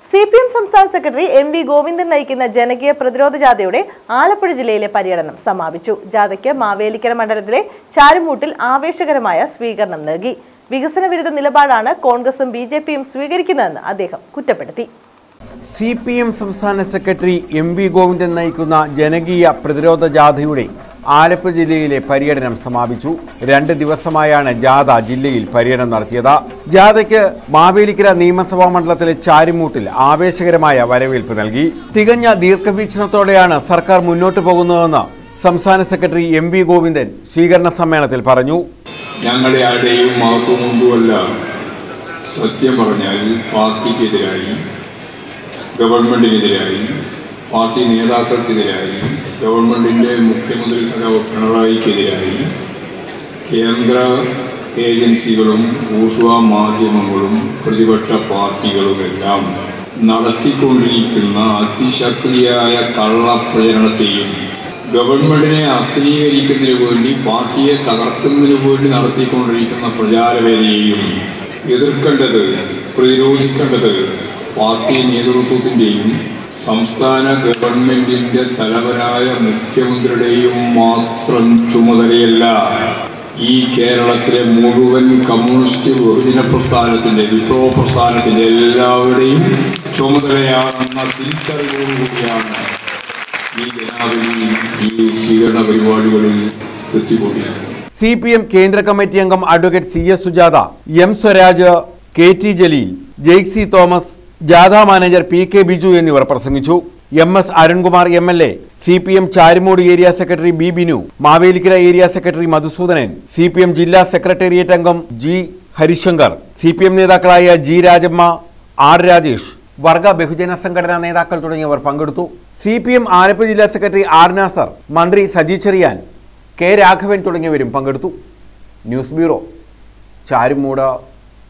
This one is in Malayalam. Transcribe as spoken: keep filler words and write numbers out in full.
സി പി എം സംസ്ഥാന സെക്രട്ടറി എം വി ഗോവിന്ദൻ നയിക്കുന്ന ജനകീയ പ്രതിരോധ ജാഥയുടെ ആലപ്പുഴ ജില്ലയിലെ പര്യടനം സമാപിച്ചു. ജാഥയ്ക്ക് മാവേലിക്കര മണ്ഡലത്തിലെ ചാരുമൂട്ടിൽ ആവേശകരമായ സ്വീകരണം നൽകി. വികസന വിരുദ്ധ നിലപാടാണ് കോൺഗ്രസും ബി ജെ പിയും സ്വീകരിക്കുന്നതെന്ന് അദ്ദേഹം കുറ്റപ്പെടുത്തി. സി പി എം സംസ്ഥാന സെക്രട്ടറി എം വി ഗോവിന്ദൻ നയിക്കുന്ന ജനകീയ പ്രതിരോധ ജാഥയുടെ ആലപ്പുഴ ജില്ലയിലെ പര്യടനം സമാപിച്ചു. രണ്ട് ദിവസമായാണ് ജാഥ ജില്ലയിൽ പര്യടനം നടത്തിയത്. ജാഥയ്ക്ക് മാവേലിക്കര നിയമസഭാ മണ്ഡലത്തിലെ ചാരുമൂട്ടിൽ ആവേശകരമായ വരവേൽപ്പ് നൽകി. തികഞ്ഞ ദീർഘവീക്ഷണത്തോടെയാണ് സർക്കാർ മുന്നോട്ട് പോകുന്നതെന്ന് സംസ്ഥാന സെക്രട്ടറി എം വി ഗോവിന്ദൻ സ്വീകരണ സമ്മേളനത്തിൽ പറഞ്ഞു. ഞങ്ങളെ ആരുടെയും മഹത്വം കൊണ്ടുമല്ല, സത്യം പറഞ്ഞാൽ പാർട്ടിക്കെതിരായി, ഗവൺമെന്റിനെതിരായി, പാർട്ടി നേതാക്കൾക്കെതിരായി, ഗവൺമെന്റിന്റെ മുഖ്യമന്ത്രി സഖാവ് പിണറായിക്കെതിരായി കേന്ദ്ര ഏജൻസികളും ഊർജ്വ മാധ്യമങ്ങളും പ്രതിപക്ഷ പാർട്ടികളുമെല്ലാം നടത്തിക്കൊണ്ടിരിക്കുന്ന അതിശക്തിയായ കള്ളപ്രചരണത്തെയും ഗവൺമെന്റിനെ അസ്ഥിരീകരിക്കുന്നതിന് വേണ്ടി പാർട്ടിയെ തകർക്കുന്നതിന് വേണ്ടി നടത്തിക്കൊണ്ടിരിക്കുന്ന പ്രചാരവേദിയെയും എതിർക്കേണ്ടത്, പ്രതിരോധിക്കേണ്ടത് പാർട്ടി നേതൃത്വത്തിൻ്റെയും സംസ്ഥാന ഗവൺമെന്റിന്റെ തലവനായ മുഖ്യമന്ത്രിയുടെയും മാത്രം ചുമതലയല്ല, ഈ കേരളത്തിലെ മുഴുവൻ കമ്മ്യൂണിസ്റ്റ് ബഹുജന പ്രസ്ഥാനത്തിന്റെ, വിപ്ലവ പ്രസ്ഥാനത്തിന്റെ എല്ലാവരുടെയും ചുമതലയാണെന്ന തിരിച്ചറിവോടുകൂടിയാണ് ഈ ജനാവലി, ഈ സ്വീകരണ പരിപാടികളിൽ എത്തിക്കൊണ്ടിരിക്കുന്നത്. സി പി എം കേന്ദ്ര കമ്മിറ്റി അംഗം advocate C S Sujatha, M Swaraj, K T Jaleel, Jaicy Thomas, ജാഥ മാനേജർ പി കെ ബിജു എന്നിവർ പ്രസംഗിച്ചു. M S Arunkumar M L A, C P M Charummood area secretary B Binu, Mavelikkara area secretary Madhusoodanan, C P M ജില്ലാ സെക്രട്ടേറിയറ്റ് അംഗം G Harishankar, C P M നേതാക്കളായ ജി രാജമ്മ, ആർ രാജേഷ്, വർഗ ബഹുജന സംഘടനാ നേതാക്കൾ തുടങ്ങിയവർ പങ്കെടുത്തു. സി പി എം ആലപ്പുഴ ജില്ലാ സെക്രട്ടറി ആർ നാസർ, മന്ത്രി സജി ചെറിയാൻ, കെ രാഘവൻ തുടങ്ങിയവരും പങ്കെടുത്തു. News bureau, Charummood.